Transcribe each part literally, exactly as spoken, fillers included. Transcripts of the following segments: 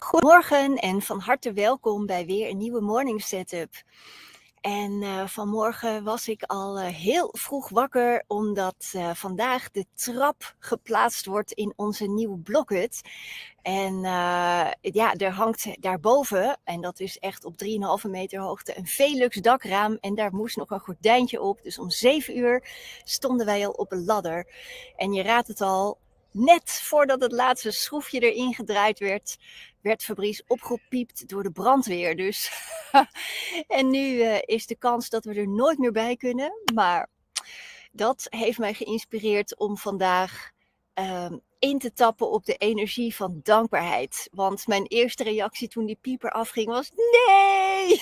Goedemorgen en van harte welkom bij weer een nieuwe morning setup. En uh, vanmorgen was ik al uh, heel vroeg wakker, omdat uh, vandaag de trap geplaatst wordt in onze nieuwe blokhut. En uh, ja, er hangt daarboven, en dat is echt op drie komma vijf meter hoogte, een Velux dakraam. En daar moest nog een gordijntje op. Dus om zeven uur stonden wij al op een ladder. En je raadt het al, net voordat het laatste schroefje erin gedraaid werd, werd Fabrice opgepiept door de brandweer. Dus en nu uh, is de kans dat we er nooit meer bij kunnen. Maar dat heeft mij geïnspireerd om vandaag uh, in te tappen op de energie van dankbaarheid. Want mijn eerste reactie toen die pieper afging was nee!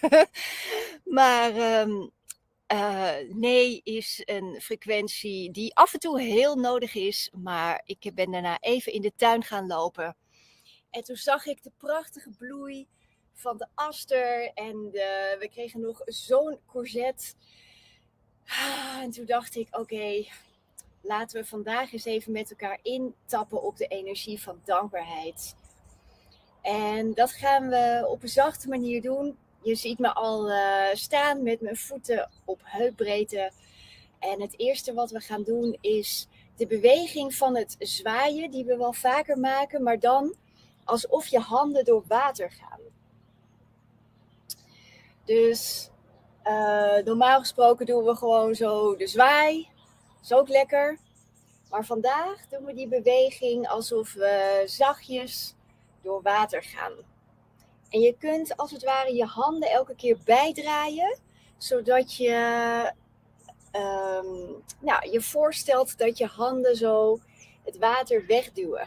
maar um, uh, nee is een frequentie die af en toe heel nodig is. Maar ik ben daarna even in de tuin gaan lopen. En toen zag ik de prachtige bloei van de aster. En de, we kregen nog zo'n courgette. En toen dacht ik, oké, okay, laten we vandaag eens even met elkaar intappen op de energie van dankbaarheid. En dat gaan we op een zachte manier doen. Je ziet me al uh, staan met mijn voeten op heupbreedte. En het eerste wat we gaan doen is de beweging van het zwaaien, die we wel vaker maken, maar dan alsof je handen door water gaan. Dus uh, normaal gesproken doen we gewoon zo de zwaai. Dat is ook lekker. Maar vandaag doen we die beweging alsof we zachtjes door water gaan. En je kunt als het ware je handen elke keer bijdraaien, zodat je um, nou, je voorstelt dat je handen zo het water wegduwen.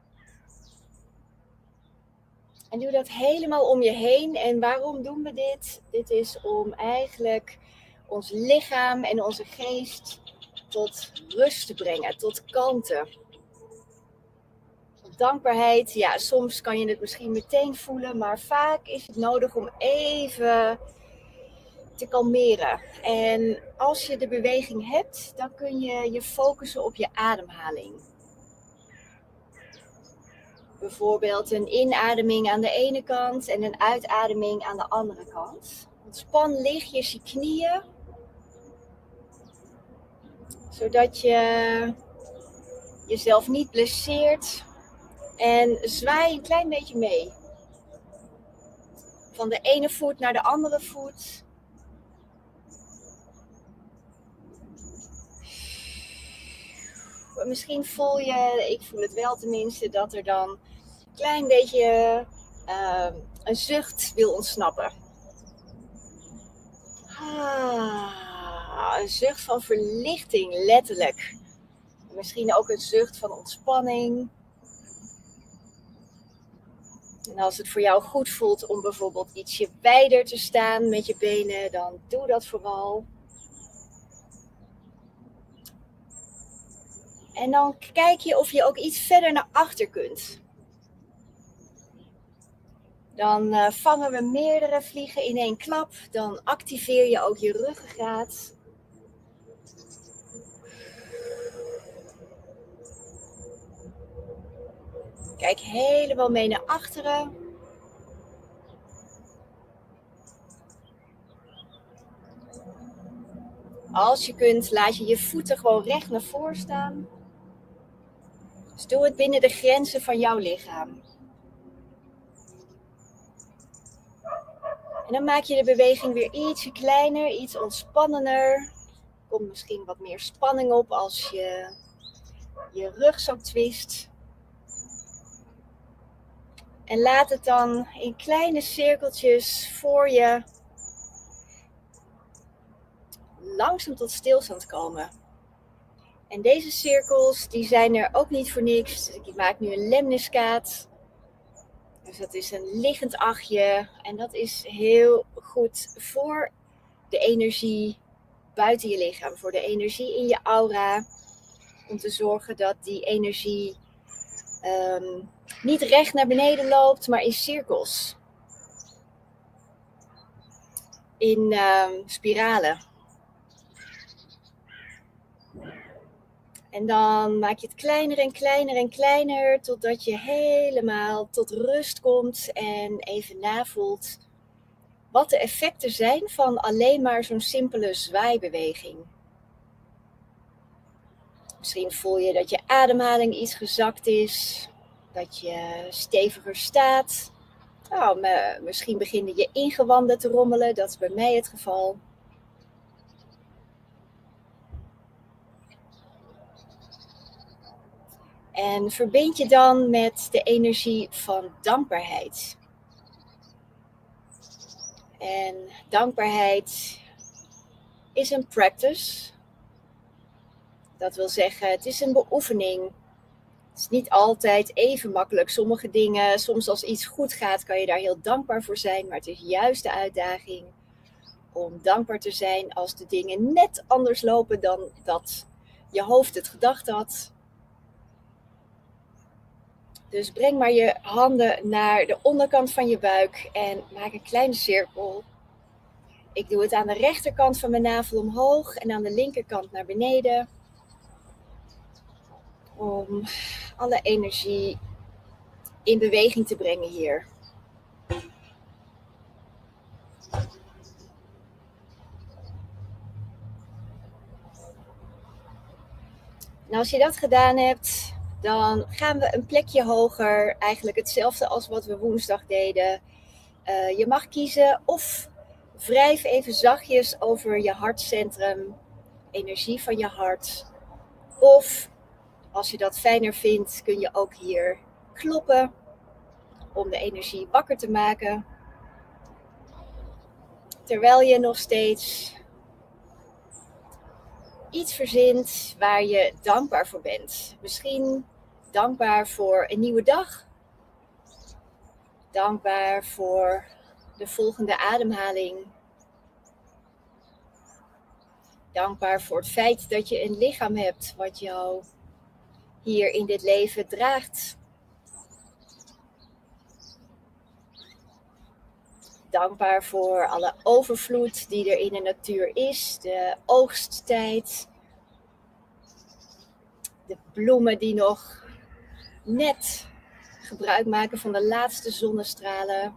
En doe dat helemaal om je heen. En waarom doen we dit? Dit is om eigenlijk ons lichaam en onze geest tot rust te brengen, tot kalmte. Dankbaarheid, ja, soms kan je het misschien meteen voelen, maar vaak is het nodig om even te kalmeren. En als je de beweging hebt, dan kun je je focussen op je ademhaling. Bijvoorbeeld een inademing aan de ene kant en een uitademing aan de andere kant. Ontspan lichtjes je knieën, zodat je jezelf niet blesseert. En zwaai een klein beetje mee. Van de ene voet naar de andere voet. Misschien voel je, ik voel het wel tenminste, dat er dan een klein beetje uh, een zucht wil ontsnappen. Ah, een zucht van verlichting, letterlijk. Misschien ook een zucht van ontspanning. En als het voor jou goed voelt om bijvoorbeeld ietsje wijder te staan met je benen, dan doe dat vooral. En dan kijk je of je ook iets verder naar achter kunt. Dan uh, vangen we meerdere vliegen in één klap. Dan activeer je ook je ruggengraat. Kijk helemaal mee naar achteren. Als je kunt, laat je je voeten gewoon recht naar voren staan. Dus doe het binnen de grenzen van jouw lichaam. En dan maak je de beweging weer ietsje kleiner, iets ontspannender. Er komt misschien wat meer spanning op als je je rug zo twist. En laat het dan in kleine cirkeltjes voor je langzaam tot stilstand komen. En deze cirkels die zijn er ook niet voor niks. Ik maak nu een lemniscaat. Dus dat is een liggend achtje. En dat is heel goed voor de energie buiten je lichaam. Voor de energie in je aura. Om te zorgen dat die energie um, niet recht naar beneden loopt, maar in cirkels. In um, spiralen. En dan maak je het kleiner en kleiner en kleiner, totdat je helemaal tot rust komt en even navoelt wat de effecten zijn van alleen maar zo'n simpele zwaaibeweging. Misschien voel je dat je ademhaling iets gezakt is, dat je steviger staat. Nou, misschien beginnen je ingewanden te rommelen, dat is bij mij het geval. En verbind je dan met de energie van dankbaarheid. En dankbaarheid is een practice. Dat wil zeggen, het is een beoefening. Het is niet altijd even makkelijk. Sommige dingen, soms als iets goed gaat, kan je daar heel dankbaar voor zijn. Maar het is juist de uitdaging om dankbaar te zijn als de dingen net anders lopen dan dat je hoofd het gedacht had. Dus breng maar je handen naar de onderkant van je buik en maak een kleine cirkel. Ik doe het aan de rechterkant van mijn navel omhoog en aan de linkerkant naar beneden. Om alle energie in beweging te brengen hier. En als je dat gedaan hebt, dan gaan we een plekje hoger. Eigenlijk hetzelfde als wat we woensdag deden. Uh, je mag kiezen of wrijf even zachtjes over je hartcentrum, energie van je hart. Of als je dat fijner vindt, kun je ook hier kloppen om de energie wakker te maken. Terwijl je nog steeds iets verzint waar je dankbaar voor bent. Misschien dankbaar voor een nieuwe dag. Dankbaar voor de volgende ademhaling. Dankbaar voor het feit dat je een lichaam hebt wat jou hier in dit leven draagt. Dankbaar voor alle overvloed die er in de natuur is. De oogsttijd. De bloemen die nog net gebruik maken van de laatste zonnestralen.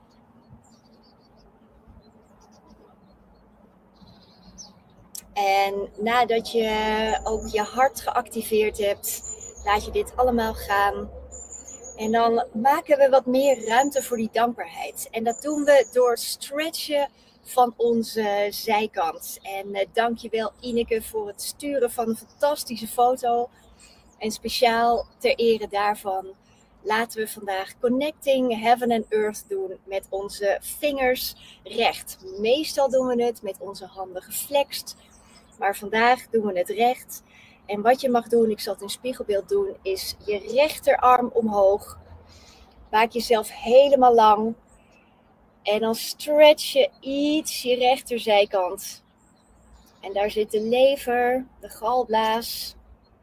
En nadat je ook je hart geactiveerd hebt, laat je dit allemaal gaan. En dan maken we wat meer ruimte voor die dankbaarheid. En dat doen we door het stretchen van onze zijkant. En uh, dankjewel Ineke voor het sturen van een fantastische foto. En speciaal ter ere daarvan laten we vandaag Connecting Heaven and Earth doen met onze vingers recht. Meestal doen we het met onze handen geflext. Maar vandaag doen we het recht. En wat je mag doen, ik zal het in spiegelbeeld doen, is je rechterarm omhoog. Maak jezelf helemaal lang. En dan stretch je iets je rechterzijkant. En daar zit de lever, de galblaas.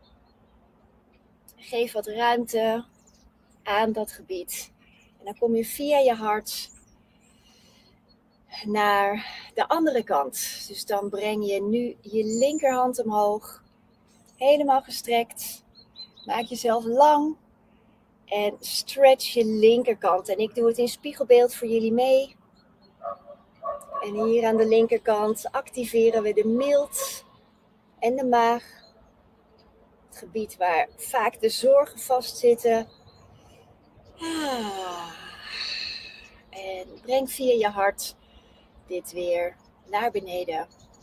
Geef wat ruimte aan dat gebied. En dan kom je via je hart naar de andere kant. Dus dan breng je nu je linkerhand omhoog. Helemaal gestrekt. Maak jezelf lang. En stretch je linkerkant. En ik doe het in spiegelbeeld voor jullie mee. En hier aan de linkerkant activeren we de milt en de maag. Het gebied waar vaak de zorgen vastzitten. Ah. En breng via je hart dit weer naar beneden.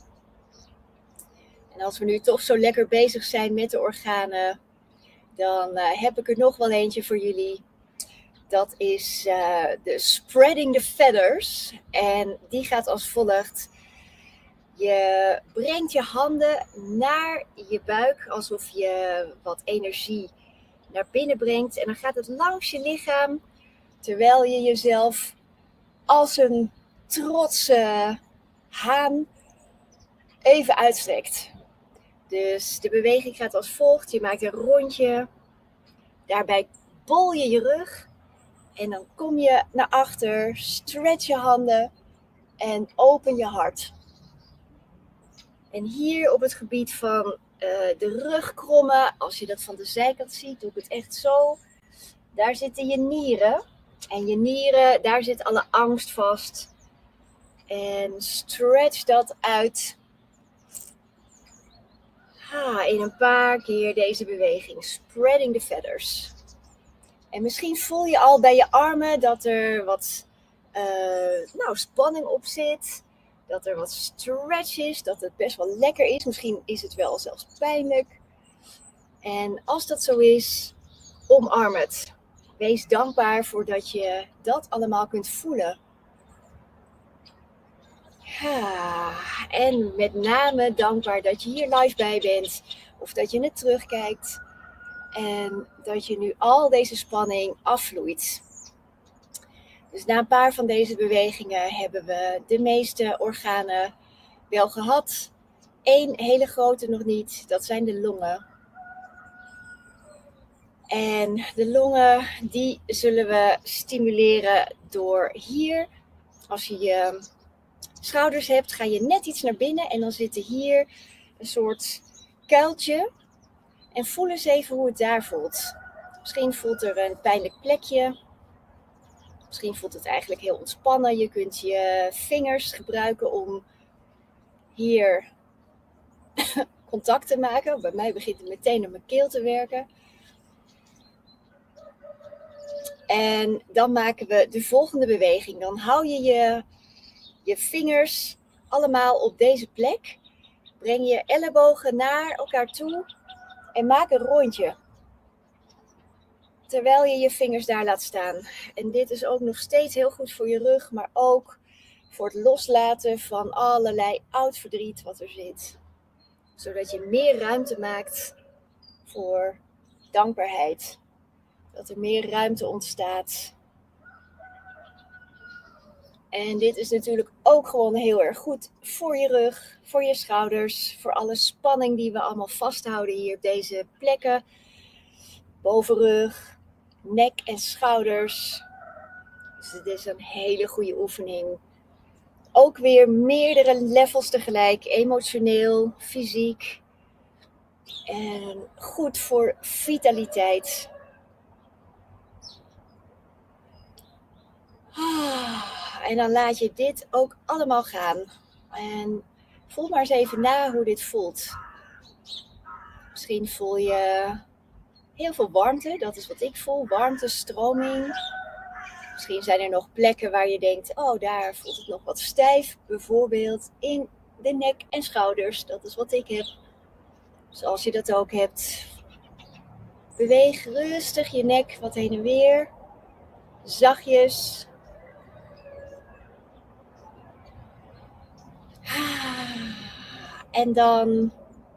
En als we nu toch zo lekker bezig zijn met de organen, dan uh, heb ik er nog wel eentje voor jullie. Dat is uh, de Spreading the Feathers. En die gaat als volgt. Je brengt je handen naar je buik, alsof je wat energie naar binnen brengt. En dan gaat het langs je lichaam, terwijl je jezelf als een trotse haan even uitstrekt. Dus de beweging gaat als volgt. Je maakt een rondje. Daarbij bol je je rug. En dan kom je naar achter. Stretch je handen. En open je hart. En hier op het gebied van uh, de rug krommen. Als je dat van de zijkant ziet, doe ik het echt zo. Daar zitten je nieren. En je nieren, daar zit alle angst vast. En stretch dat uit. Ah, in een paar keer deze beweging. Spreading the feathers. En misschien voel je al bij je armen dat er wat uh, nou, spanning op zit. Dat er wat stretch is. Dat het best wel lekker is. Misschien is het wel zelfs pijnlijk. En als dat zo is, omarm het. Wees dankbaar voor dat je dat allemaal kunt voelen. Ja, en met name dankbaar dat je hier live bij bent. Of dat je het terugkijkt. En dat je nu al deze spanning afvloeit. Dus na een paar van deze bewegingen hebben we de meeste organen wel gehad. Eén hele grote nog niet, dat zijn de longen. En de longen, die zullen we stimuleren door hier. Als je je schouders hebt, ga je net iets naar binnen en dan zit er hier een soort kuiltje. En voel eens even hoe het daar voelt. Misschien voelt er een pijnlijk plekje. Misschien voelt het eigenlijk heel ontspannen. Je kunt je vingers gebruiken om hier contact te maken. Bij mij begint het meteen op mijn keel te werken. En dan maken we de volgende beweging. Dan hou je je, je vingers allemaal op deze plek. Breng je ellebogen naar elkaar toe en maak een rondje. Terwijl je je vingers daar laat staan. En dit is ook nog steeds heel goed voor je rug, maar ook voor het loslaten van allerlei oud verdriet wat er zit. Zodat je meer ruimte maakt voor dankbaarheid. Dat er meer ruimte ontstaat. En dit is natuurlijk ook gewoon heel erg goed voor je rug, voor je schouders, voor alle spanning die we allemaal vasthouden hier op deze plekken. Bovenrug, nek en schouders. Dus dit is een hele goede oefening. Ook weer meerdere levels tegelijk, emotioneel, fysiek. En goed voor vitaliteit. En dan laat je dit ook allemaal gaan. En voel maar eens even na hoe dit voelt. Misschien voel je heel veel warmte, dat is wat ik voel. Warmte, stroming. Misschien zijn er nog plekken waar je denkt, oh daar voelt het nog wat stijf. Bijvoorbeeld in de nek en schouders, dat is wat ik heb. Zoals je dat ook hebt. Beweeg rustig je nek wat heen en weer. Zachtjes. En dan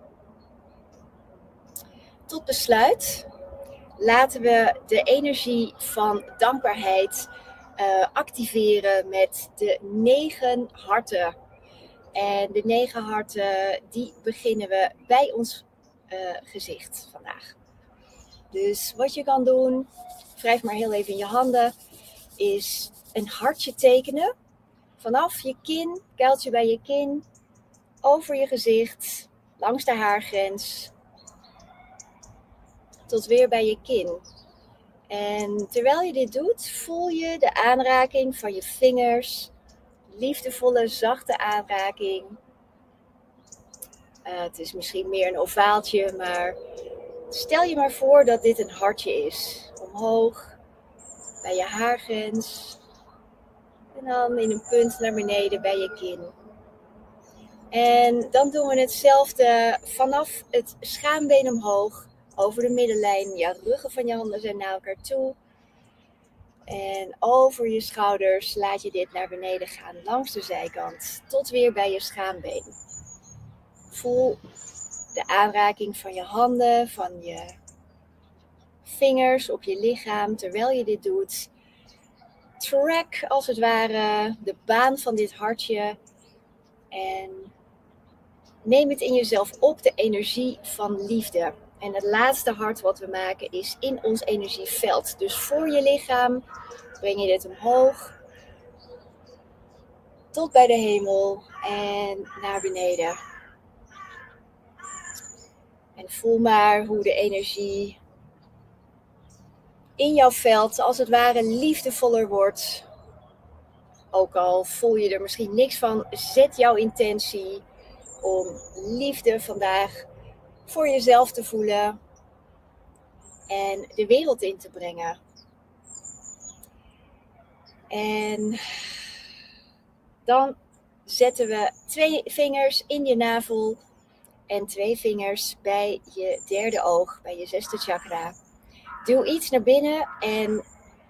tot besluit laten we de energie van dankbaarheid uh, activeren met de negen harten. En de negen harten, die beginnen we bij ons uh, gezicht vandaag. Dus wat je kan doen, wrijf maar heel even in je handen, is een hartje tekenen. Vanaf je kin, kuiltje bij je kin, over je gezicht, langs de haargrens, tot weer bij je kin. En terwijl je dit doet, voel je de aanraking van je vingers. Liefdevolle, zachte aanraking. Uh, het is misschien meer een ovaaltje, maar stel je maar voor dat dit een hartje is. Omhoog, bij je haargrens. En dan in een punt naar beneden bij je kin. En dan doen we hetzelfde vanaf het schaambeen omhoog. Over de middenlijn. Je ruggen van je handen zijn naar elkaar toe. En over je schouders laat je dit naar beneden gaan. Langs de zijkant. Tot weer bij je schaambeen. Voel de aanraking van je handen. Van je vingers op je lichaam. Terwijl je dit doet. Track als het ware de baan van dit hartje. En neem het in jezelf op. De energie van liefde. En het laatste hart wat we maken is in ons energieveld. Dus voor je lichaam breng je dit omhoog. Tot bij de hemel. En naar beneden. En voel maar hoe de energie in jouw veld als het ware liefdevoller wordt. Ook al voel je er misschien niks van, zet jouw intentie om liefde vandaag voor jezelf te voelen en de wereld in te brengen. En dan zetten we twee vingers in je navel en twee vingers bij je derde oog, bij je zesde chakra. Duw iets naar binnen en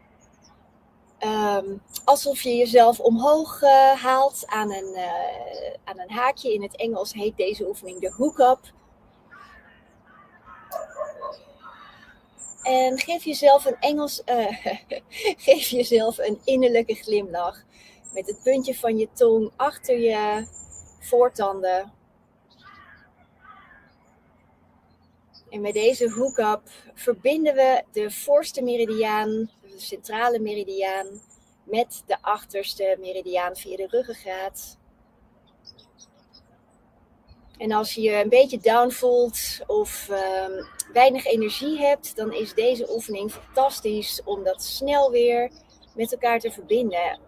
um, alsof je jezelf omhoog uh, haalt aan een, uh, aan een haakje. In het Engels heet deze oefening de hook-up. En geef jezelf een Engels, uh, geef jezelf een innerlijke glimlach. Met het puntje van je tong achter je voortanden. En met deze hook-up verbinden we de voorste meridiaan, de centrale meridiaan, met de achterste meridiaan via de ruggengraat. En als je je een beetje down voelt of um, weinig energie hebt, dan is deze oefening fantastisch om dat snel weer met elkaar te verbinden.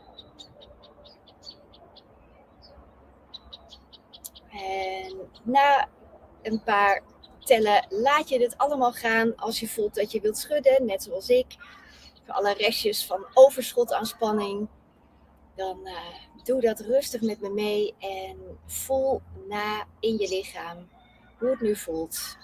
En na een paar tellen laat je dit allemaal gaan als je voelt dat je wilt schudden, net zoals ik. Voor alle restjes van overschot aan spanning. Dan uh, doe dat rustig met me mee en voel na in je lichaam hoe het nu voelt.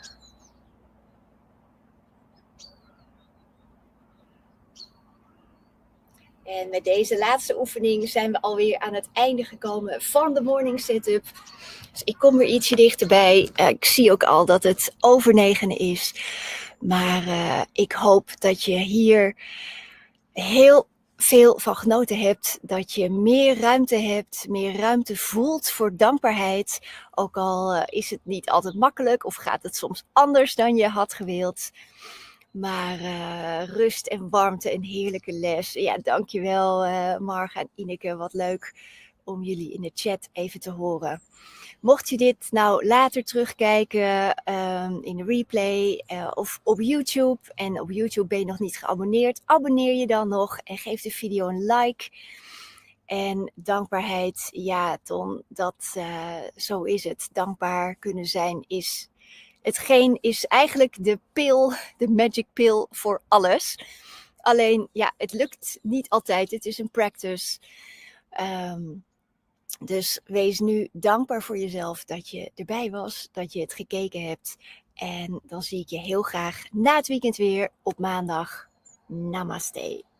En met deze laatste oefening zijn we alweer aan het einde gekomen van de morning setup. Dus ik kom weer ietsje dichterbij. Uh, ik zie ook al dat het over negenen is. Maar uh, ik hoop dat je hier heel veel van genoten hebt. Dat je meer ruimte hebt, meer ruimte voelt voor dankbaarheid. Ook al uh, is het niet altijd makkelijk of gaat het soms anders dan je had gewild. Maar uh, rust en warmte en heerlijke les. Ja, dankjewel uh, Marga en Ineke. Wat leuk om jullie in de chat even te horen. Mocht je dit nou later terugkijken um, in de replay uh, of op YouTube. En op YouTube ben je nog niet geabonneerd. Abonneer je dan nog en geef de video een like. En dankbaarheid, ja Ton, dat, uh, zo is het. Dankbaar kunnen zijn is... Hetgeen is eigenlijk de pil, de magic pill voor alles. Alleen, ja, het lukt niet altijd. Het is een practice. Um, dus wees nu dankbaar voor jezelf dat je erbij was, dat je het gekeken hebt. En dan zie ik je heel graag na het weekend weer op maandag. Namaste.